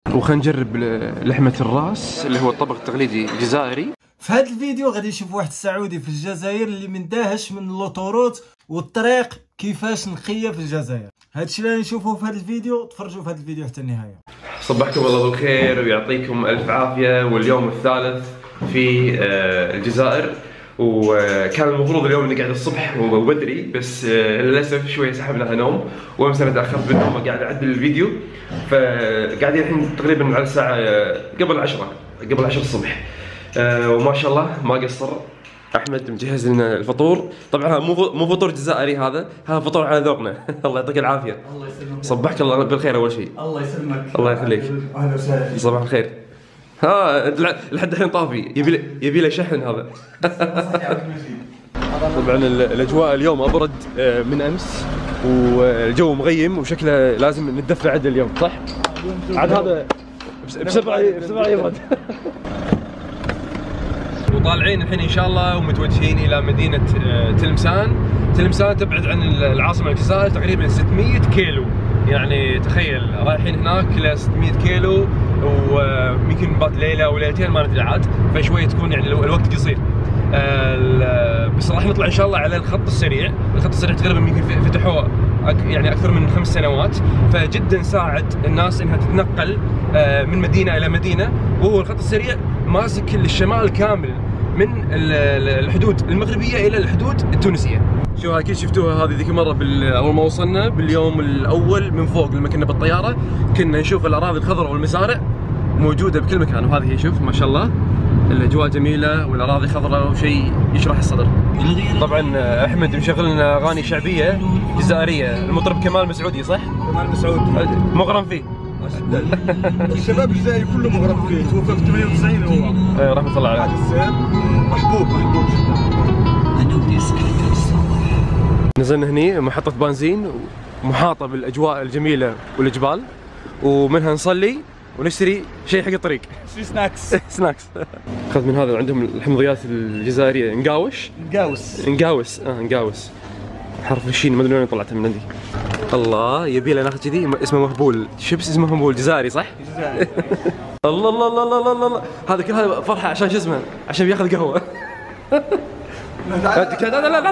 وخلينا نجرب لحمة الراس اللي هو الطبق التقليدي الجزائري. في هذا الفيديو غادي نشوف واحد السعودي في الجزائر اللي مندهش من اللوطوروت والطريق كيفاش نقيه في الجزائر. هادشي اللي نشوفوه في هذا الفيديو، تفرجوا في هذا الفيديو حتى النهايه. صبحكم الله بالخير ويعطيكم الف عافيه، واليوم الثالث في الجزائر، وكان المفروض اليوم نقعد الصبح وبدري، بس للاسف شويه سحبنا نوم، وامس انا تاخرت بالنوم قاعد اعدل الفيديو، فقاعدين الحين تقريبا على الساعه قبل 10 الصبح. وما شاء الله ما قصر احمد مجهز لنا الفطور. طبعا مو فطور جزائري، هذا فطور على ذوقنا. الله يعطيك العافيه. الله يسلمك. صبحك الله بالخير اول شيء. الله يسلمك. الله يخليك. اهلا وسهلا. صباح الخير. ها لحد الحين طافي، يبي له شحن هذا. طبعا الاجواء اليوم ابرد من امس، والجو مغيم وشكله لازم نتدفى عدل اليوم، صح؟ عاد هذا بسرعه يبرد. وطالعين الحين ان شاء الله ومتوجهين الى مدينه تلمسان. تلمسان تبعد عن العاصمه الجزائر تقريبا 600 كيلو، يعني تخيل رايحين هناك ل 600 كيلو، ويمكن نبات ليله او ليلتين ما ندري عاد، فشويه تكون يعني الوقت قصير. بس راح نطلع ان شاء الله على الخط السريع. الخط السريع تقريبا يمكن فتحوه يعني اكثر من 5 سنوات، فجدا ساعد الناس انها تتنقل من مدينه الى مدينه، وهو الخط السريع ماسك الشمال كامل من الحدود المغربيه الى الحدود التونسيه. شو اكيد شفتوها هذه ذيك المره اول ما وصلنا باليوم الاول من فوق لما كنا بالطياره، كنا نشوف الاراضي الخضراء والمزارع موجوده بكل مكان، وهذه هي شوف ما شاء الله الاجواء جميله والاراضي خضراء وشيء يشرح الصدر. طبعا احمد مشغل لنا اغاني شعبيه جزائريه، المطرب كمال مسعودي صح؟ كمال مسعود مغرم فيه. الشباب الجزائري كله مغرم فيه، توفى في 98 هو. رحمه الله عليه. محبوب نزلنا هني محطه بنزين ومحاطه بالاجواء الجميله والجبال، ومنها نصلي ونشتري شيء حق الطريق. سناكس. سناكس. اخذ من هذا عندهم الحمضيات الجزائريه نقاوش. نقاوس حرف الشين ما ادري وين طلعتها من عندي. الله يبي لنا ناخذ كذي اسمه مهبول، شيبس اسمه مهبول جزائري صح؟ جزائري. الله الله الله الله الله الله، هذا كل هذا فرحه عشان شو اسمه؟ عشان بياخذ قهوه. لا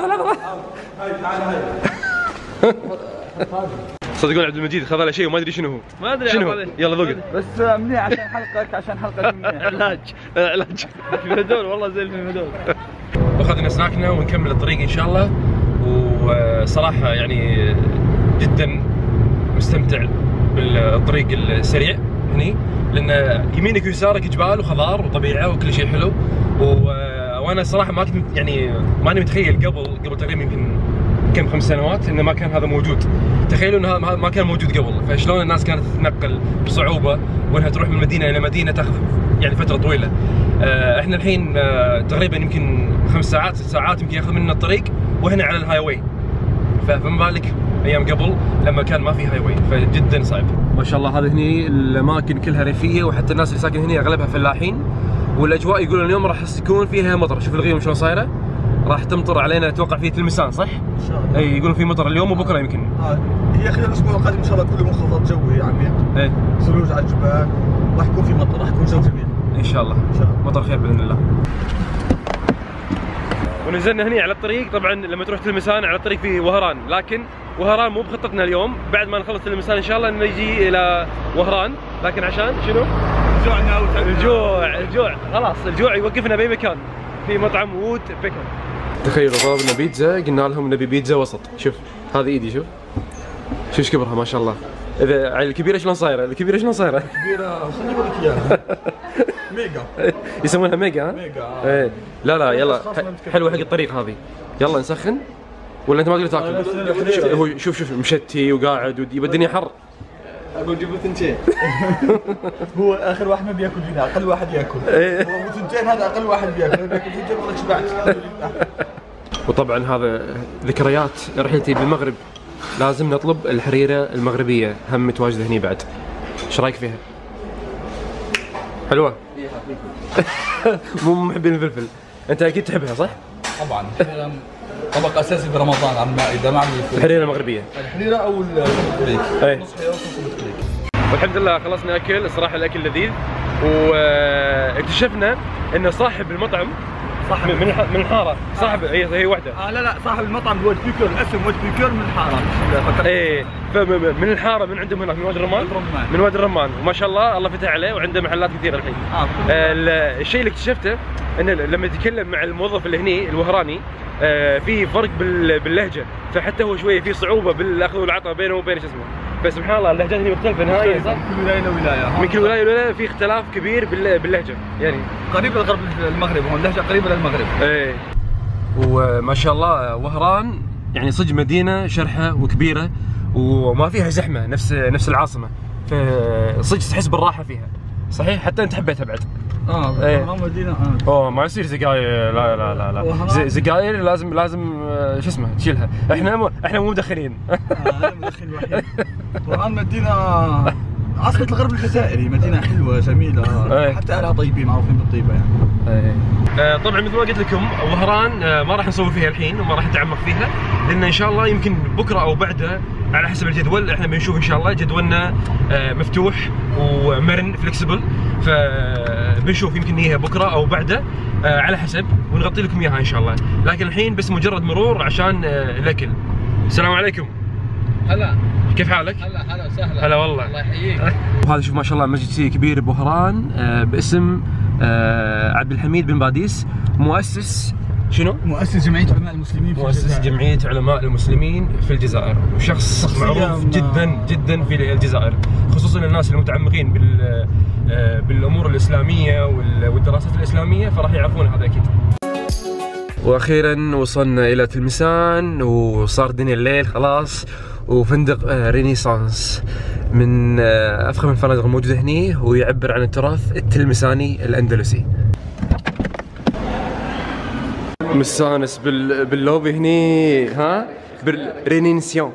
صدقون عبد المجيد خذ له شيء وما ادري شنو هو. ما ادري شنو هو؟ يلا ذوق. بس منيح عشان حلقك منيح. علاج هذول والله زي هذول. واخذنا سناكنا ونكمل الطريق ان شاء الله. وصراحه يعني جدا مستمتع بالطريق السريع هني، لان يمينك ويسارك جبال وخضار وطبيعه وكل شيء حلو. وانا صراحه ما كنت يعني ماني متخيل قبل تقريبا يمكن كم 5 سنوات انه ما كان هذا موجود. تخيلوا انه هذا ما كان موجود قبل، فشلون الناس كانت تتنقل بصعوبه وانها تروح من مدينه الى مدينه تاخذ يعني فتره طويله. احنا الحين تقريبا يمكن 5 ساعات 6 ساعات يمكن ياخذ مننا الطريق وهنا على الهاي واي، فما بالك ايام قبل لما كان ما في هاي واي، فجدا صعب. ما شاء الله هذه هني الاماكن كلها ريفيه، وحتى الناس اللي ساكن هنا اغلبها فلاحين، والاجواء يقولون اليوم راح يكون فيها مطر. شوف الغيوم شلون صايره، راح تمطر علينا اتوقع في تلمسان صح؟ ان شاء الله. اي يقولون في مطر اليوم وبكره يمكن. هي خلال الاسبوع القادم ان شاء الله كله منخفض جوي يا عمي. اي ثلوج على الجبال، راح يكون في مطر، راح يكون جو جميل. ان شاء الله. ان شاء الله. مطر خير باذن الله. ونزلنا هني على الطريق. طبعا لما تروح تلمسان على الطريق في وهران، لكن وهران مو بخطتنا اليوم، بعد ما نخلص تلمسان ان شاء الله نجي الى وهران، لكن عشان شنو؟ جوعنا وتعبنا. الجوع خلاص، الجوع يوقفنا باي مكان. في مطعم وود بيكر. تخيلوا طلبنا بيتزا، قلنا لهم نبي بيتزا وسط. شوف هذه ايدي، شوف ايش كبرها ما شاء الله. اذا على الكبيره شلون صايره؟ الكبيره شلون صايره؟ كبيره خليني اقول لك اياها. ميجا. يسمونها ميجا ها؟ ميجا. ايه لا يلا حلوه حق الطريق هذه. يلا نسخن ولا انت ما تقدر تاكل؟ هو شوف مشتي وقاعد ويبى الدنيا حر. اقول جيبوا ثنتين. هو اخر واحد ما بياكل فينا، اقل واحد ياكل. هو ثنتين، هذا اقل واحد بياكل، بياكل ثنتين والله شبعت. وطبعا هذا ذكريات رحلتي بالمغرب، لازم نطلب الحريره المغربيه، هم متواجده هني بعد. ايش رايك فيها؟ حلوه؟ مو محبين الفلفل، انت اكيد تحبها صح؟ طبعا طبق اساسي في رمضان على المائده مع الفلفل. الحريره المغربيه. الحريره او الكريك. اي نص حريره ونص كريك. والحمد لله خلصنا اكل، الصراحه الاكل لذيذ. واكتشفنا ان صاحب المطعم صاحب من الحاره، صاحب هي وحده. لا صاحب المطعم هو البيكور، الاسم هو البيكور من الحاره. ايه فمن الحاره، من عندهم هناك من وادي الرمان. من وادي الرمان، وما شاء الله فتح عليه وعنده محلات كثيره الحين. الشيء اللي اكتشفته انه لما يتكلم مع الموظف اللي هني الوهراني في فرق باللهجه، فحتى هو شويه في صعوبه بالاخذ والعطاء بينه وبين شو اسمه. فسبحان الله اللهجات هنا مختلفه نهائيا، صح؟ من ولايه لولايه، من كل ولايه لولايه في اختلاف كبير باللهجه يعني. قريب للغرب المغرب، هون اللهجه قريبه للمغرب. ايه وما شاء الله وهران يعني صدق مدينه شرحه وكبيره وما فيها زحمه نفس العاصمه، فصدق تحس بالراحه فيها. صحيح حتى انت حبيتها بعد. وهران مدينه اوه ما يصير سجاير، لا سجاير لازم شو اسمه تشيلها. احنا مو مدخنين. انا مدخن وحيد. وهران مدينه عاصمة الغرب الجزائري، مدينة حلوة جميلة. حتى أهلها طيبين، معروفين بالطيبة يعني. طبعا مثل ما قلت لكم وهران ما راح نصور فيها الحين وما راح نتعمق فيها، لأن إن شاء الله يمكن بكرة أو بعده على حسب الجدول. احنا بنشوف إن شاء الله جدولنا مفتوح ومرن فليكسبل، فبنشوف يمكن هي بكرة أو بعده على حسب، ونغطي لكم إياها إن شاء الله. لكن الحين بس مجرد مرور عشان الأكل. السلام عليكم. هلا كيف حالك؟ هلا وسهلا. هلا والله. الله يحييك. وهذا شوف ما شاء الله مسجد كبير بوهران باسم عبد الحميد بن باديس، مؤسس شنو؟ مؤسس جمعية علماء المسلمين في الجزائر. مؤسس جمعية علماء المسلمين في الجزائر، وشخص معروف جدا جدا في الجزائر، خصوصا الناس المتعمقين بالامور الاسلامية والدراسات الاسلامية فراح يعرفون هذا اكيد. واخيرا وصلنا الى تلمسان وصار دنيا الليل خلاص، وفندق رينيسانس من افخم الفنادق الموجوده هني، ويعبر عن التراث التلمساني الاندلسي. مستانس باللوبي هني، ها بالرينيسيون.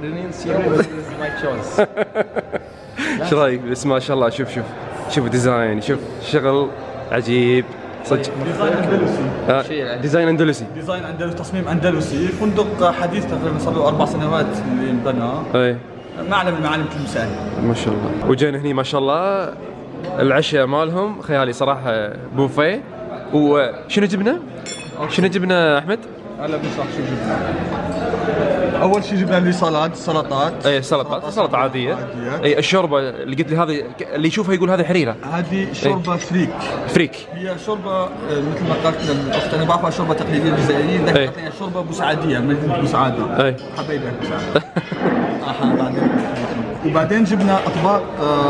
ايش رايك؟ بس ما شاء الله شوف ديزاين، شوف شغل عجيب صدق. ديزاين اندلسي. ديزاين اندلسي، تصميم اندلسي، فندق حديث تقريبا صار له 4 سنوات اللي انبنى. اي معلم من معالم تلمسان. ما شاء الله. وجينا هني ما شاء الله العشاء مالهم خيالي صراحه، بوفيه. وشنو جبنا؟ شنو جبنا احمد؟ هلا بنشرح شو جبنا. اول شيء جبنا لي سلطات. اي سلطه عاديه. اي الشوربه اللي قلت لي هذه اللي يشوفها يقول هذه حريره. هذه شوربه فريك. هي شوربه مثل ما قالت الاخت، انا بعرفها شوربه تقليديه جزائريه، لكن اعطينا شوربه بوسعاديه من مدينه بوسعاده. حبايبك بوسعاده. وبعدين جبنا اطباق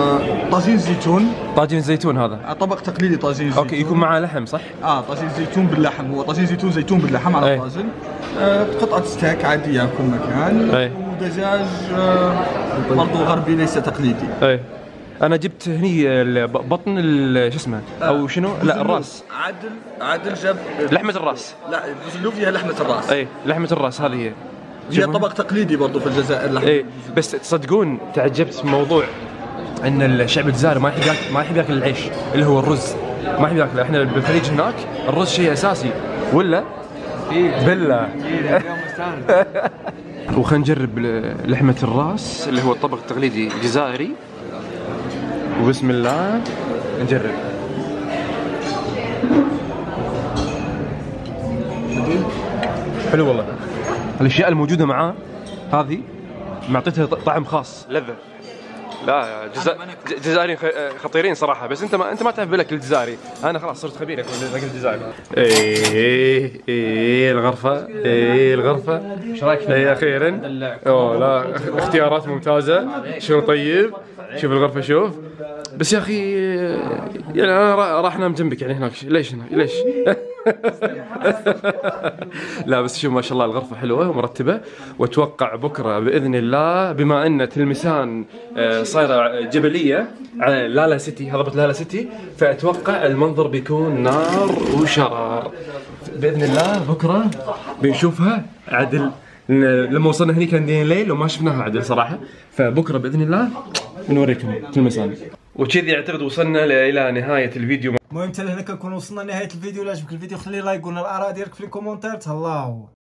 طاجين زيتون. هذا طبق تقليدي طاجين زيتون. اوكي، يكون معاه لحم صح؟ طاجين زيتون باللحم، هو طاجين زيتون باللحم على الطاجن. قطعه ستيك عاديه بكل مكان. ودجاج برضه غربي ليس تقليدي. انا جبت هني بطن شو اسمه او شنو؟ لا الراس. عادل جاب لحمه الراس. لا البوزلوف فيها لحمه الراس. لحمه الراس هذه هي طبق تقليدي برضه في الجزائر. بس تصدقون تعجبت من موضوع ان الشعب الجزائري ما يحب ياكل العيش اللي هو الرز، ما يحب ياكله. احنا بالخليج هناك الرز شيء اساسي، ولا بالله. وخلينا نجرب لحمه الراس اللي هو الطبق التقليدي الجزائري، وبسم الله نجرب. حلو والله. الاشياء الموجوده معاه هذه معطيتها طعم خاص، لذة. لا جزائريين خطيرين صراحه، بس انت ما تعرف بالاكل الجزائري. انا خلاص صرت خبير في الاكل الجزائري. الغرفه. ايش رايك فيها؟ اخيرا. لا اختيارات ممتازه. شنو طيب؟ شوف الغرفه شوف. بس يا اخي يعني انا راح انام جنبك يعني هناك. ليش؟ لا بس شوف ما شاء الله الغرفه حلوه ومرتبه، واتوقع بكره باذن الله بما ان تلمسان صايره جبليه على لالا سيتي، هضبه لالا سيتي، فاتوقع المنظر بيكون نار وشرار باذن الله. بكره بنشوفها عدل. لما وصلنا هني كان دين الليل وما شفناها عدل صراحه، فبكره باذن الله بنوريكم تلمسان. وكذي اعتقد وصلنا الى نهايه الفيديو. المهم حتى لهنا كنكون وصلنا لنهايه الفيديو. لا عجبك الفيديو خلي لايك، قولنا الاراء ديالك في الكومونتات. تهلاو.